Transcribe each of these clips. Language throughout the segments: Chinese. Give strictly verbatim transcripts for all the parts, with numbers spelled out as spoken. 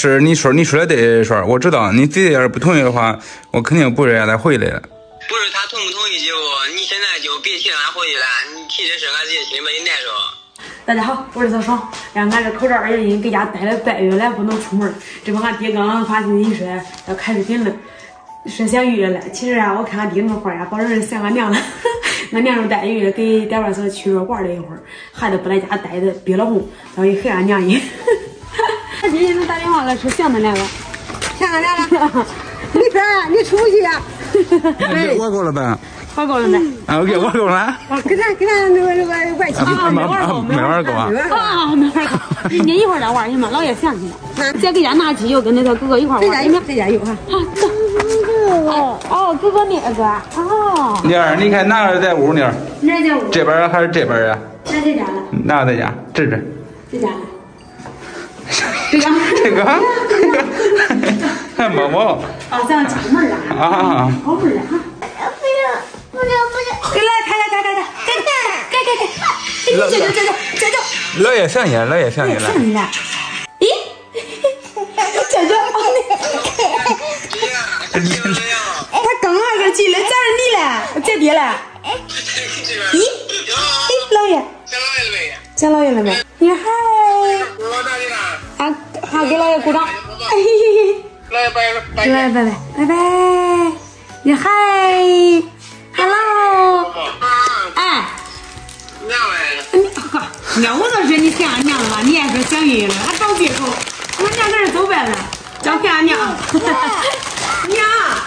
是你说你说的对，说我知道，你姐姐要是不同意的话，我肯定不会让她回来的。 不是他同不同意结果，你现在就别提让他回去了，你提这事俺自己心里面也难受。 大家好，我是小爽。然后俺这口罩原因搁家待了半月了，不能出门。这不俺爹刚刚发信息说要开视频了，说想约了。其实啊，我看俺爹那会儿呀，保证想俺娘了。俺娘就带约给带娃嫂去玩了一会儿，孩子不在家待着，憋了红，然后一黑俺娘一。他今天能打电话来说想咱俩了， 想咱俩了。你说你出去呀？ 我够了呗。 我够了没？ 啊 ，OK， 我够了。 啊，给他给他那个那个外亲啊，没玩够， 没玩够啊！ 啊，没玩够。你一会儿再玩去嘛，姥爷想去了。再给家拿机油，跟那个哥哥一块玩。 这家有，这家有哈。 哦哦，哥哥那个哦。 妮儿，你看哪个在屋呢？ 哪在屋？ 这边还是这边呀？ 哪在家了？ 哪在家？这这。 在家了。这个。 这个。还摸摸。 啊，咱进门了。 啊。 好门了哈。不是不是，给来开开开开开开开开开，这这这这这， 老爷想你了，老爷想你了。 想你了。咦，这这，他刚还个进来，咋是你了？这爹了？咦，咦，老爷， 见老爷了没？ 见老爷了没？你嗨。啊，好，给老爷鼓掌。 老爷拜拜。 老爷拜拜拜拜。你嗨。Hello， 哎， 娘来了。 你呵，娘我都说你想俺娘了吧？你也说想晕了，还找借口。俺娘在这走呗了，交给俺娘。娘，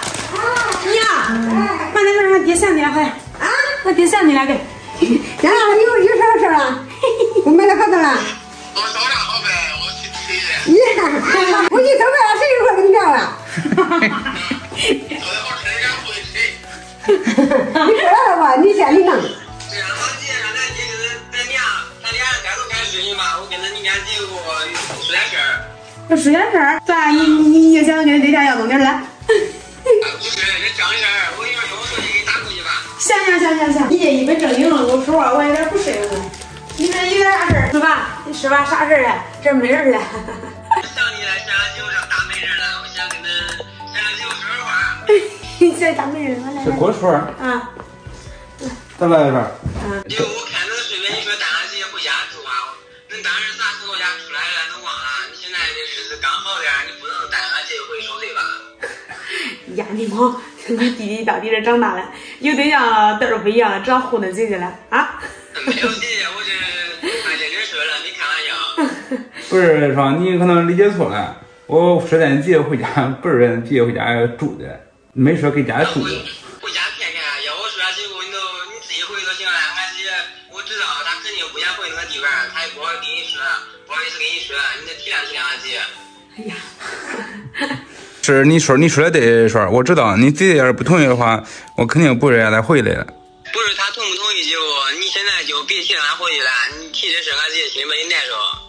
娘，快点让俺爹想你了，快点。啊，俺爹想你了，给。 娘，有有啥事啊？我买了合同了。 我找俩好呗，我去催的。 你，我一走呗，谁一会儿跟你聊了？ 我好吃点不会催。 你过来了吧？你先你弄。 这让他姐让咱姐跟咱娘，咱俩单独干事情吧。我跟咱你家姐给我说点事儿。 说点事儿，咋你你你想跟这家要东西来？ 不是，这正事儿，我一会儿用我手机给你打过去吧。 行行行行行，你这一本正经的跟我说话，我有点不适应了。你说有点啥事儿？是吧？你是吧？啥事儿啊？这没人了。 想你了，想俺姐夫这大美人了，我想跟恁想俺姐夫说说话。 这大美人，我来。 这锅水儿。 啊。 再来一份。 嗯。 就我看那个视频，你说带俺姐回家住啊？恁当时啥时候家出来了都忘了。你现在这日子刚好点，你不能带俺姐回收对吧？ 呀，你妈，你弟弟到底是长大了，有对象嘚儿不一样了，只要糊弄姐姐了啊？ 没有姐姐，我这看认真说了，没开玩笑。 不是说你可能理解错了，我说咱姐回家不是让姐回家住的，没说给家住的。 回家看看，要我说结果你都你自己回就行了。俺姐我知道她肯定不想回那个地方，她也不好跟你说，不好意思跟你说，你得体谅体谅俺姐。 哎呀。 是你说你说的对，说我知道，你姐姐要是不同意的话，我肯定不会让她回来的。 不是他同不同意结果，你现在就别提让他回去了，你提这事俺自己心里面也难受。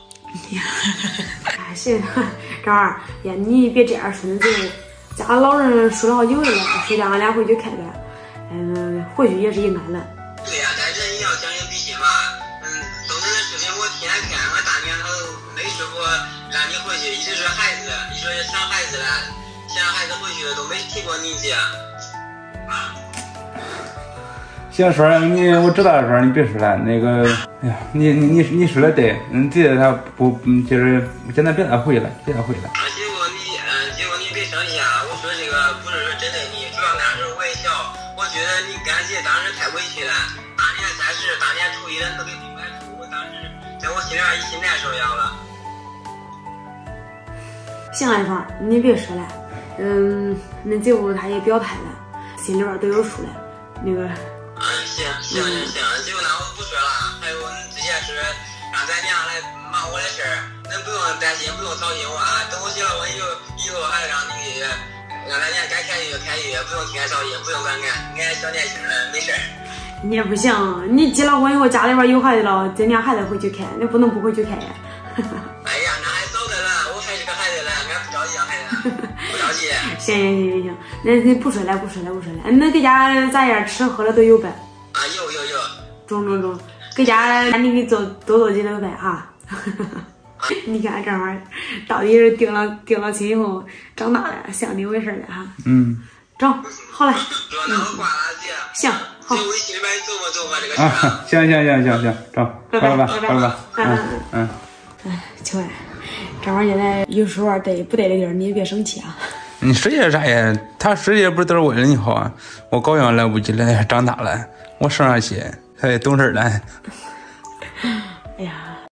哎，行，张二呀，你别这样说，那就家老人说了好久了，说叫俺俩回去看看，嗯，回去也是应该的。 对呀、啊，但人也要讲究底线嘛。嗯，都是那视频我天天看，俺大娘她都没说过让你回去，一直说孩子，你说想孩子了，想让孩子回去都没提过你姐。啊。 行，说你我知道的时候你别说了，那个，哎呀，你你你说的对，嗯，姐姐她不，嗯，就是现在别再回了，别再回了。 啊，结果你，嗯，结果你别生气啊！我说这个不是说针对你，主要那时候我也小，我觉得你干姐当时太委屈了。大年三十、大年初一的都给你买出，我当时在我心里边一心难受要了。 行了，一芳，你别说了，嗯，那姐夫他也表态了，心里边都有数了，那个。 嗯，行行行行，结果那我不说了。还有你之前说让咱娘来忙我的事儿，恁不用担心，不用操心我啊。等我结了婚以后，以后还让你让咱娘该开心就开心，不用替俺操心，不用管俺，俺小年轻人没事儿。 你也不行，你结了婚以后家里边有孩子了，咱娘还得回去看，你不能不回去看呀。 哎呀，那还早的了，我还是个孩子了，俺不着急啊，孩子，不着急。 行行行行，那你不说了不说了不说了，那搁家咋样吃喝了都有呗？ 啊，有有有。 中中中，搁家你给做多做几顿饭哈。 啊， 你看这玩意儿，到底是定了定了亲以后长大了，像你回事了哈。 嗯。 中，好嘞。 嗯。 行，好。 这微信里边琢磨琢磨这个事啊，行行行行行，中，好了吧，好了吧。嗯嗯。 哎，秋爱，这玩意儿现在有时候对不对的地儿，你也别生气啊。 你生气啥呀？他生气不是都是为了你好啊？我高兴来不及了，长大了，我生上气，他也懂事了。 哎呀。